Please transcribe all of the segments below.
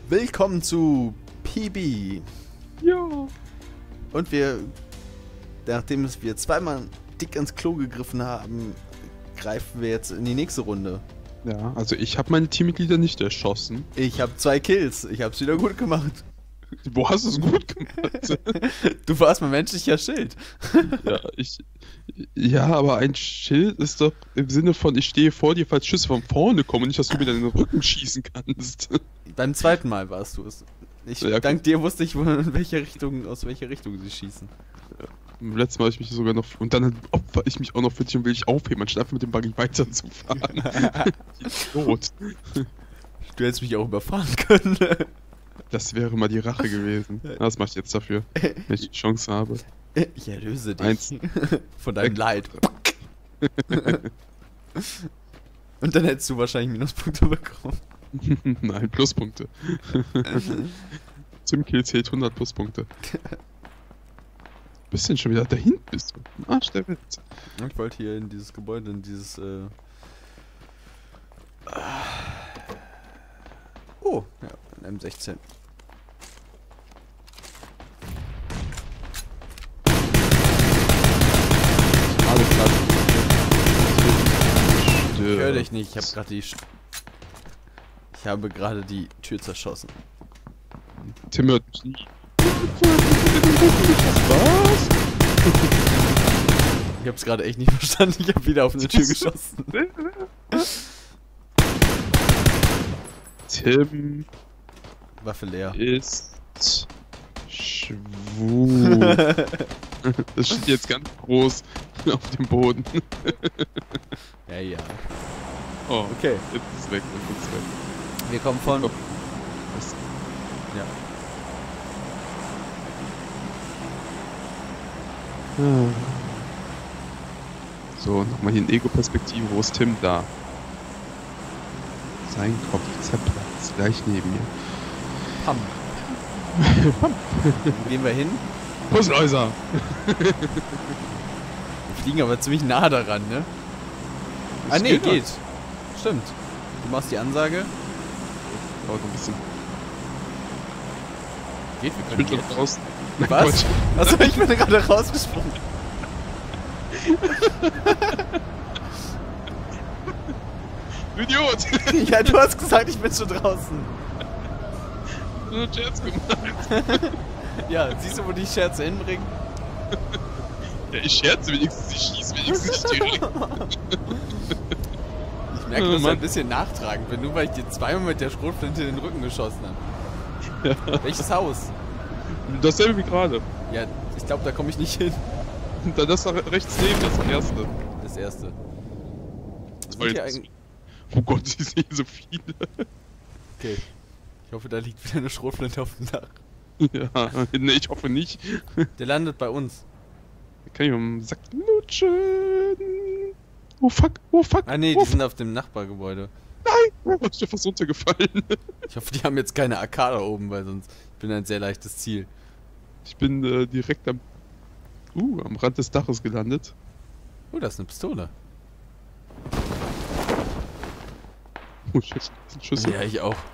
Willkommen zu PB. Ja. Und nachdem wir zweimal dick ins Klo gegriffen haben, greifen wir jetzt in die nächste Runde. Ja, also ich habe meine Teammitglieder nicht erschossen. Ich habe 2 Kills. Ich habe es wieder gut gemacht. Wo hast du es gut gemacht? Du warst mein menschlicher Schild. Ja, aber ein Schild ist doch im Sinne von, ich stehe vor dir, falls Schüsse von vorne kommen und nicht, dass du mir dann in den Rücken schießen kannst. Beim zweiten Mal warst du es. Dank dir wusste ich, aus welcher Richtung sie schießen. Ja. Im letzten Mal habe ich mich sogar noch... Und dann opfer ich mich auch noch für dich und will dich aufheben, anstatt einfach mit dem Buggy weiterzufahren. Idiot. Du hättest mich auch überfahren können. Das wäre mal die Rache gewesen. Das mache ich jetzt dafür, wenn ich die Chance habe. Ich erlöse dich von deinem Leid. Und dann hättest du wahrscheinlich Minuspunkte bekommen. Nein, Pluspunkte. Zum Kill zählt 100 Pluspunkte. Bisschen schon wieder dahin bist du. Arsch der Welt. Ich wollte hier in dieses Gebäude, in dieses Oh, ja, ein M16. Alles klar. Ich höre dich nicht, ich habe gerade die Tür zerschossen. Tim hört mich nie. Was? Ich hab's gerade echt nicht verstanden, ich habe wieder auf eine Tür geschossen. Tim Waffe leer. ist schwul. Das steht jetzt ganz groß auf dem Boden. Ja, ja. Oh, okay. Jetzt ist es weg, jetzt ist es weg. Wir kommen von... Was? Ja. So, nochmal hier in Ego-Perspektive. Wo ist Tim? Da. Sein Kopf zerplatzt. Gleich neben mir. Pam. Wo gehen wir hin? Puzzleiser! Wir fliegen aber ziemlich nah daran, ne? Das Nee, geht. geht. Stimmt. Du machst die Ansage. Dauert noch ein bisschen. Geht, wir Ich können bin schon jetzt. draußen. Was? Achso, ich bin gerade rausgesprungen. Du Idiot! Ja, du hast gesagt, ich bin schon draußen. Nur einen Scherz gemacht. Ja, siehst du, wo die Scherze hinbringen? Ja, ich scherze wenigstens, ich schieße wenigstens nicht direkt. Ich merke, du bist ein bisschen nachtragend bin, nur weil ich dir zweimal mit der Schrotflinte in den Rücken geschossen habe. Ja. Welches Haus? Dasselbe wie gerade. Ja, ich glaube, da komme ich nicht hin. Und dann das da rechts neben, das erste. Das erste. Das war Sind hier jetzt... eigentlich... Oh Gott, ich sehe so viele. Okay. Ich hoffe, da liegt wieder eine Schrotflinte auf dem Dach. Ja, nee, ich hoffe nicht. Der landet bei uns. Da kann ich um den Sack lutschen. Oh fuck, oh fuck. Ah nee, oh, die sind auf dem Nachbargebäude. Nein! Oh, ich bin fast runtergefallen. Ich hoffe, die haben jetzt keine AK da oben, weil sonst bin ich ein sehr leichtes Ziel. Ich bin direkt am Rand des Daches gelandet. Oh, da ist eine Pistole. Oh shit, das sind Schüsse. Ja, ich auch.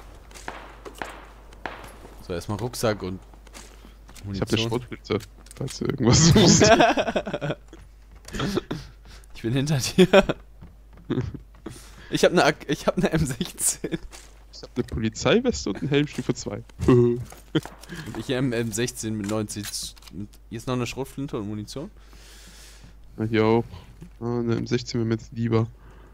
So, erstmal Rucksack und Ich hab eine Munition. Schrotflinte, falls du irgendwas suchst. Ich bin hinter dir. Ich hab eine M16. Ich hab eine Polizeiweste und einen Helm Stufe 2. Und ich M16 mit 90. Hier ist noch eine Schrotflinte und Munition. Hier auch. Eine M16 wäre mir jetzt lieber.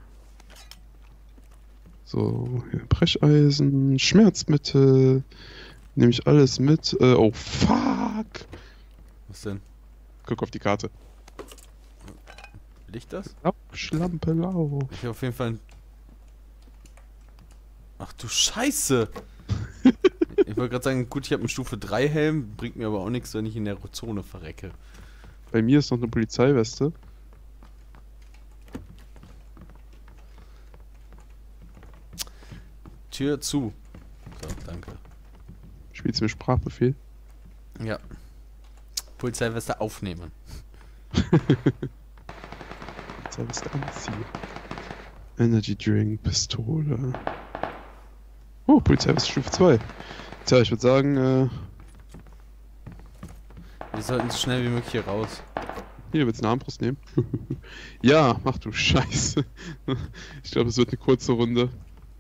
So, hier Brecheisen, Schmerzmittel. Nehme ich alles mit. Oh fuck! Was denn? Guck auf die Karte. Will ich das? Schlampe lau. Ich hab auf jeden Fall ein... Ach du Scheiße! Ich wollte gerade sagen, gut, ich habe einen Stufe 3 Helm, bringt mir aber auch nichts, wenn ich in der Zone verrecke. Bei mir ist noch eine Polizeiweste. Tür zu. So, danke. Spielst du mir Sprachbefehl? Ja. Polizeiweste aufnehmen. Polizeiweste anziehen. Energy Drink, Pistole. Oh, Polizeiweste Stufe 2. Tja, ich würde sagen, Wir sollten so schnell wie möglich hier raus. hier willst du eine Armbrust nehmen? Ja, mach du Scheiße. Ich glaube, es wird eine kurze Runde.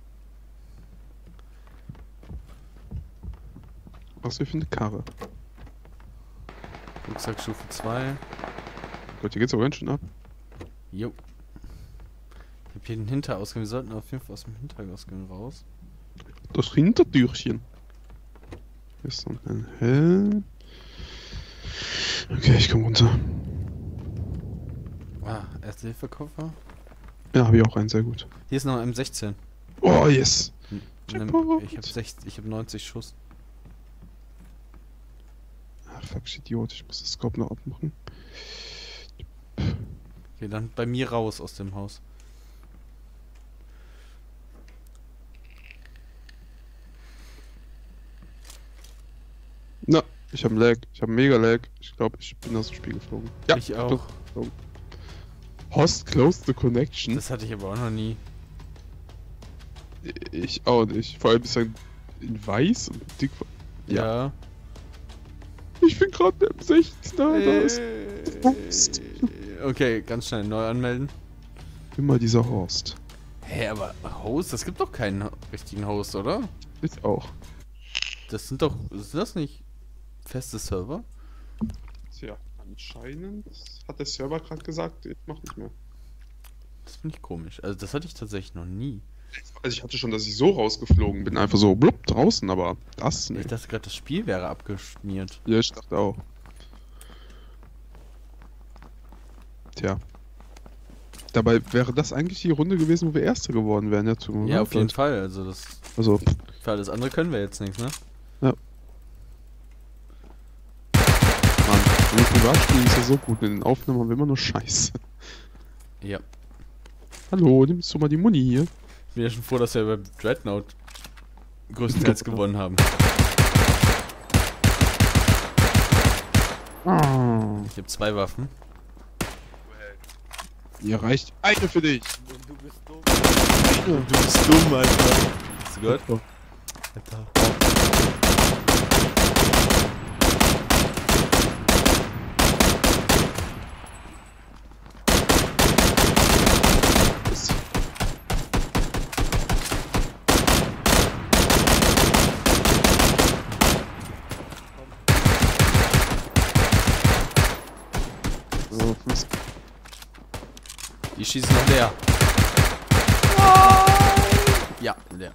Was wir für eine Karre? Rucksack Stufe 2. Gott, hier geht's aber ganz schön ab. Jo. Ich hab hier den Hinterausgang. Wir sollten auf jeden Fall aus dem Hinterausgang raus. Das Hintertürchen. Hier ist noch ein Helm. Okay, ich komm runter. Ah, Erste-Hilfe-Koffer. Ja, habe ich auch einen, sehr gut. Hier ist noch ein M16. Oh, yes! Ich hab 90 Schuss. Ach, fuck, ich Idiot, ich muss das Scope noch abmachen. Okay, dann bei mir raus aus dem Haus. Na, ich habe Lag. Ich habe mega Lag. Ich glaube, ich bin aus dem Spiel geflogen. Ja, Ich auch. doch, geflogen. Host closed the connection. Das hatte ich aber auch noch nie. Ich auch nicht. Vor allem ist er in weiß und dick. Ja. Ich bin gerade im 16er. Da ist Horst. Okay, ganz schnell neu anmelden. Immer dieser Horst. Hä, aber Host? Es gibt doch keinen richtigen Host, oder? Ich auch. Das sind doch. Sind das nicht feste Server? Tja, anscheinend hat der Server gerade gesagt, ich mach nicht mehr. Das finde ich komisch. Also das hatte ich tatsächlich noch nie. Also ich hatte schon, dass ich so rausgeflogen bin, einfach so blub draußen, aber das Ich nicht. dachte gerade, das Spiel wäre abgeschmiert. Ja, ich dachte auch. Tja. Dabei wäre das eigentlich die Runde gewesen, wo wir Erste geworden wären, ja, zum Ja, auf jeden Fall. Also das. Also, Für alles andere können wir jetzt nichts, ne? Mann, im Privatspielen ist ja so gut, in den Aufnahmen haben wir immer nur Scheiße. Ja. Hallo, nimmst du mal die Muni hier? Ich bin ja schon froh, dass wir bei Dreadnought größtenteils gewonnen haben. Ah. Ich habe 2 Waffen. Hier reicht eine für dich. Und du bist dumm. Du bist dumm, Alter. Hast du gehört? Alter. So, Die schießen noch leer. Ja, leer.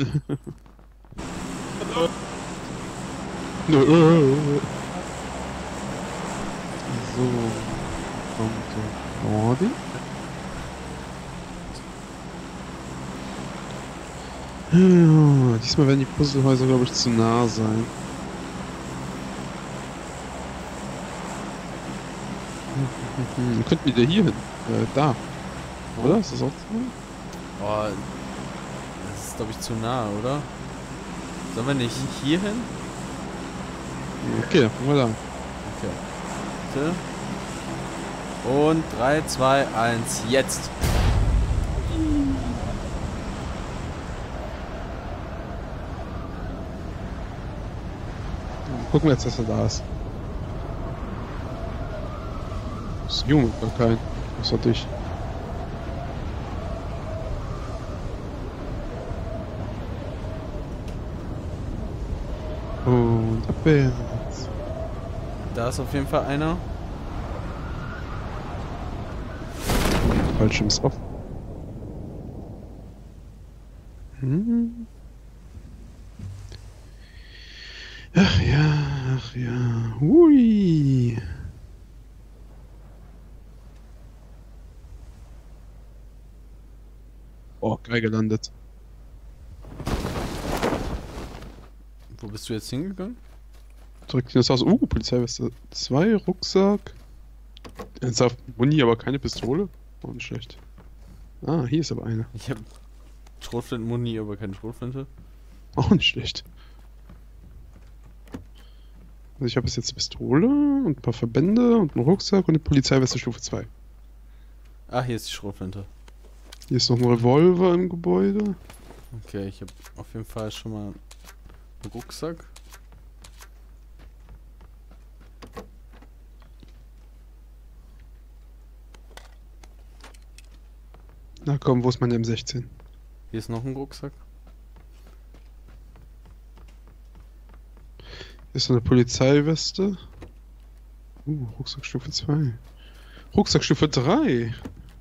So, kommt der Nordi. Ja, diesmal werden die Puzzlehäuser, glaube ich, zu nah sein. Könnten wir wieder hier hin. Da. Oder? Ist das auch zu nah? Oh, das ist, glaube ich, zu nah, oder? Sollen wir nicht hier hin? Okay, dann fangen wir da. Okay. Bitte. Und 3, 2, 1, jetzt! Gucken wir jetzt, dass er da ist. Das Junge, gar kein. Was hat dich? Und abwärts. Da ist auf jeden Fall einer. Fallschirm ist offen. Hm. Ach ja, ach ja. Hui. Oh, geil gelandet. Wo bist du jetzt hingegangen? Direkt in das Haus. Polizeiweste 2, Rucksack. Ernsthaft, Muni, aber keine Pistole. Auch nicht schlecht. Ah, hier ist aber eine. Ich habe Schrotflinten-Muni, aber keine Schrotflinte. Auch nicht schlecht. Also ich habe jetzt eine Pistole und ein paar Verbände und einen Rucksack und eine Polizeiweste Stufe 2. Ah, hier ist die Schrotflinte. Hier ist noch ein Revolver im Gebäude. Okay, ich habe auf jeden Fall schon mal Rucksack. Na komm, wo ist mein M16? Hier ist noch ein Rucksack. Hier ist eine Polizeiweste. Rucksackstufe 2. Rucksackstufe 3.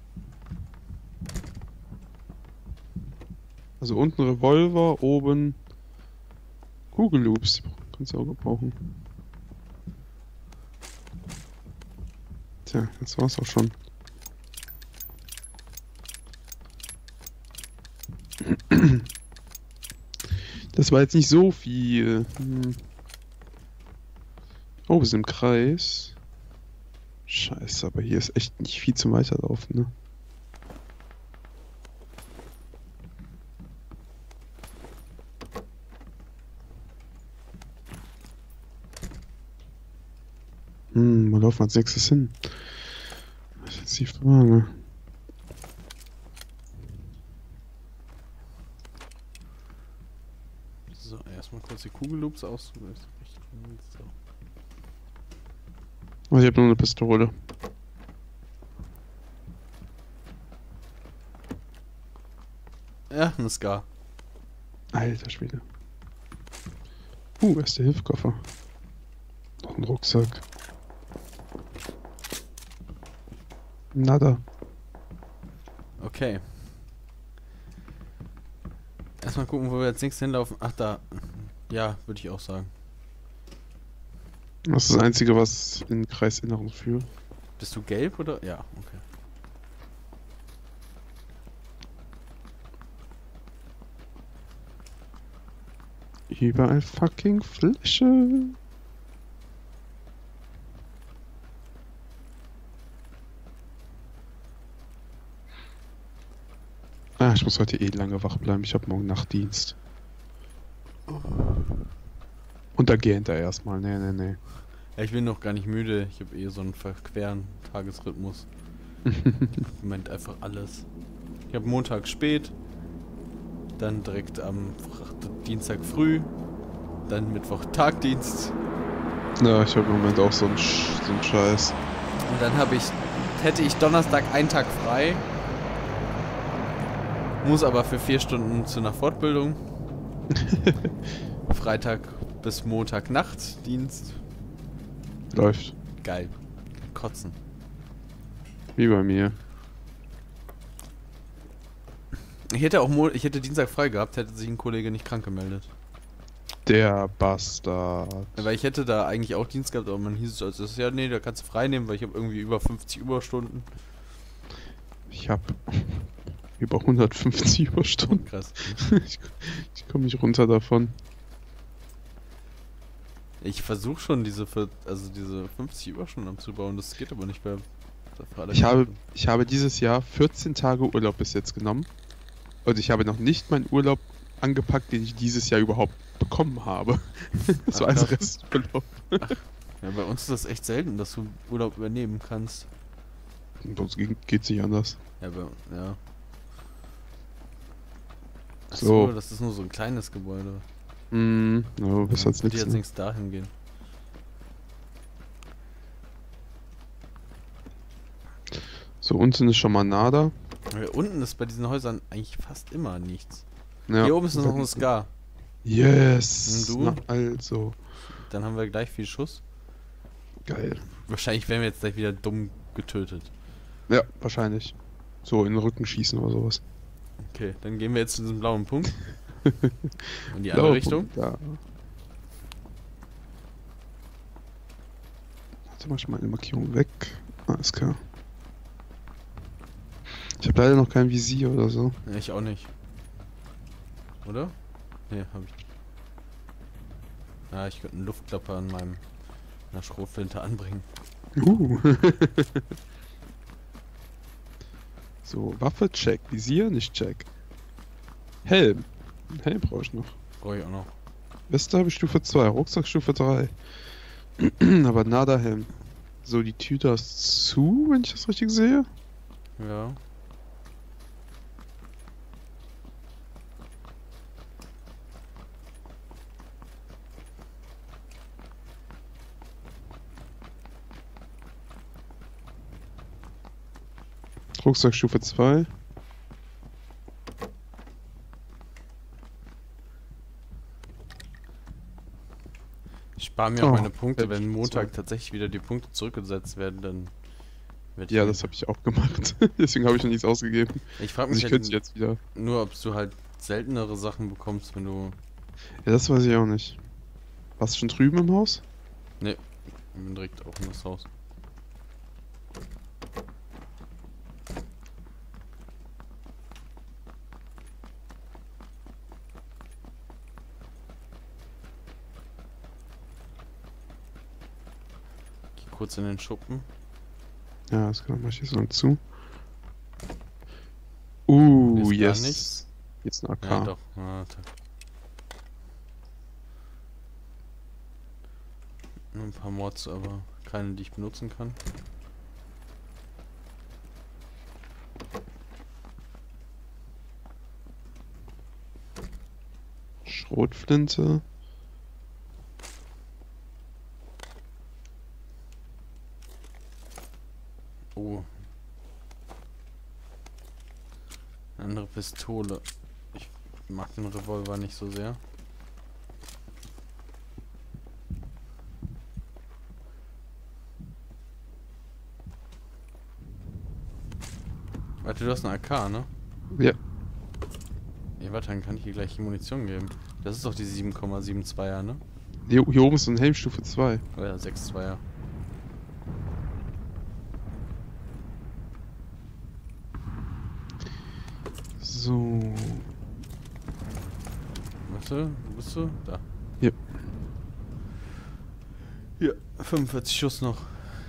Also unten Revolver, oben Kugelloops. Die kannst du auch gebrauchen. Tja, das war's auch schon. Das war jetzt nicht so viel. Oh, wir sind im Kreis. Scheiße, aber hier ist echt nicht viel zum Weiterlaufen, ne? Wo laufen wir als nächstes hin? Das ist jetzt die Frage. So, erstmal kurz die Kugelloops aussuchen. So. Oh, ich habe nur eine Pistole. Ja, ein Scar. Alter Schwede. Erste Hilfskoffer. Noch ein Rucksack. Nada. Okay. Erstmal gucken, wo wir als nächstes hinlaufen. Ach, da. Ja, würde ich auch sagen. Das ist das Einzige, was in den Kreisinneren führt. Bist du gelb oder? Ja, okay. Überall fucking Fläche. Ah, ich muss heute eh lange wach bleiben. Ich habe morgen Nachtdienst. Und da gähnt er erstmal. Nee. Ja, ich bin noch gar nicht müde. Ich habe so einen verqueren Tagesrhythmus. Im Moment einfach alles. Ich habe Montag spät, dann direkt am Dienstag früh, dann Mittwoch Tagdienst. Ja, ich habe im Moment auch so einen Scheiß. Und dann hätte ich Donnerstag einen Tag frei. Muss aber für 4 Stunden zu einer Fortbildung. Freitag bis Montag Nachtdienst. Läuft. Geil. Kotzen. Wie bei mir. Ich hätte Dienstag frei gehabt, hätte sich ein Kollege nicht krank gemeldet. Der Bastard. Ja, weil ich hätte da eigentlich auch Dienst gehabt, aber man hieß es als ja, nee, da kannst du frei nehmen, weil ich habe irgendwie über 50 Überstunden. Ich habe über 150 Überstunden. Krass. Ich komme nicht runter davon. Ich versuche schon diese 50 Überstunden abzubauen, das geht aber nicht mehr. Ich habe dieses Jahr 14 Tage Urlaub bis jetzt genommen. Also ich habe noch nicht meinen Urlaub angepackt, den ich dieses Jahr überhaupt bekommen habe. Das war als Resturlaub. Ach, ja, bei uns ist das echt selten, dass du Urlaub übernehmen kannst. Bei uns geht's nicht anders. Ja. So, das ist nur so ein kleines Gebäude. No, bis als Würde jetzt nichts. nichts dahin gehen. So, unten ist schon mal nada. Ja, unten ist bei diesen Häusern eigentlich fast immer nichts. Ja. Hier oben ist noch ein Scar. Yes! Und du? Na, also. Dann haben wir gleich viel Schuss. Geil. Wahrscheinlich werden wir jetzt gleich wieder dumm getötet. Ja, wahrscheinlich. So in den Rücken schießen oder sowas. Okay, dann gehen wir jetzt zu diesem blauen Punkt. In die andere Blauer Richtung. Punkt, ja. Warte mal, ich meine Markierung weg. Alles klar. Ich habe leider noch kein Visier oder so. Ja, ich auch nicht. Oder? Nee, hab ich nicht. Ja, ich könnte einen Luftklapper an meiner Schrotflinte anbringen. So, Waffe check, Visier nicht check. Helm. Einen Helm brauche ich noch. Brauche ich auch noch. Weste habe ich Stufe 2, Rucksack Stufe 3. Aber nada Helm. So, die Tür da ist zu, wenn ich das richtig sehe. Ja. Rucksack Stufe 2. Ich spare mir auch Oh, meine Punkte, wenn Stufe Montag 2. tatsächlich wieder die Punkte zurückgesetzt werden, dann werde ich... Ja, das habe ich auch gemacht. Deswegen habe ich noch nichts ausgegeben. Ich frage Also mich ich könnte halt jetzt wieder. nur, ob du halt seltenere Sachen bekommst, wenn du... Ja, das weiß ich auch nicht. Warst du schon drüben im Haus? Ne, ich bin direkt auch in das Haus. Geh kurz in den Schuppen. Ja, das kann ich jetzt noch zu. Hier ist gar Yes. nichts. Jetzt ein AK. Ja, doch. Warte. Nur ein paar Mods, aber keine, die ich benutzen kann. Schrotflinte. Oh. Eine andere Pistole. Ich mag den Revolver nicht so sehr. Warte, du hast eine AK, ne? Ja. Ey, warte, dann kann ich hier gleich die Munition geben. Das ist doch die 7,72er, ne? Hier oben ist so ein Helm Stufe 2. Oder 6,2er. So. Warte, wo bist du? Da. Hier. Ja, 45 Schuss noch.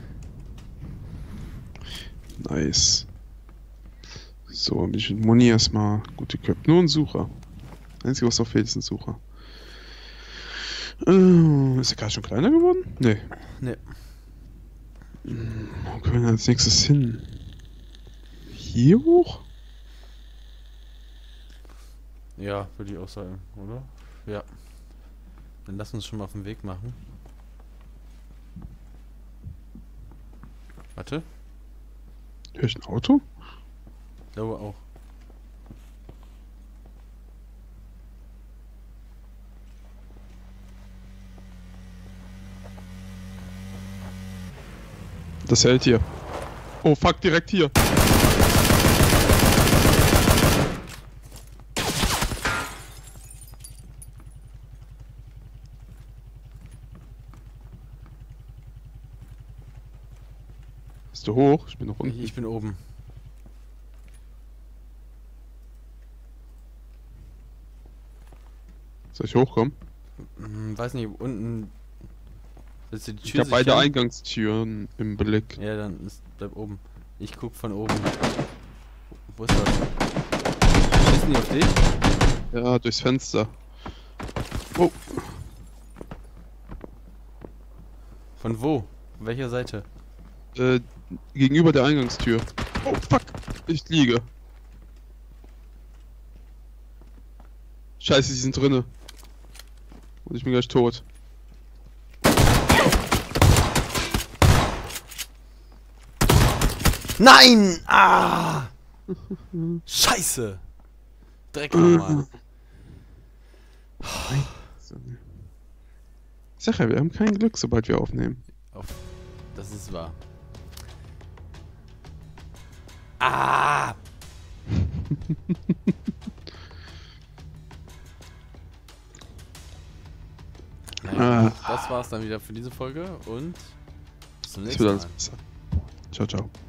Nice. So, ein bisschen Muni erstmal. Gute Köpfe. Nur ein Sucher. Einzige, was noch fehlt, ist ein Sucher. Ist der gerade schon kleiner geworden? Nee. Ne. Wo können wir als nächstes hin? Hier hoch? Ja, würde ich auch sagen, oder? Ja. Dann lass uns schon mal auf den Weg machen. Warte. Hör ich ein Auto? Ich glaube auch. Das hält hier. Oh fuck, direkt hier. Bist du hoch? Ich bin noch unten. Ich bin oben. Soll ich hochkommen? Weiß nicht, unten. Willst du die Ich Tür habe beide sichern? Eingangstüren im Blick. Ja, dann bleib oben. Ich guck von oben. Wo ist das? Schießen die auf dich? Ja, durchs Fenster. Oh, Von wo? Von welcher Seite? gegenüber der Eingangstür. Oh fuck, ich liege. Scheiße, die sind drinne. Und ich bin gleich tot. Nein! Ah! Scheiße! Dreck nochmal. Ich sag ja, wir haben kein Glück, sobald wir aufnehmen. Das ist wahr. Ah! Naja, gut, das war's dann wieder für diese Folge und bis zum Das nächsten wird Mal. alles besser. Ciao, ciao.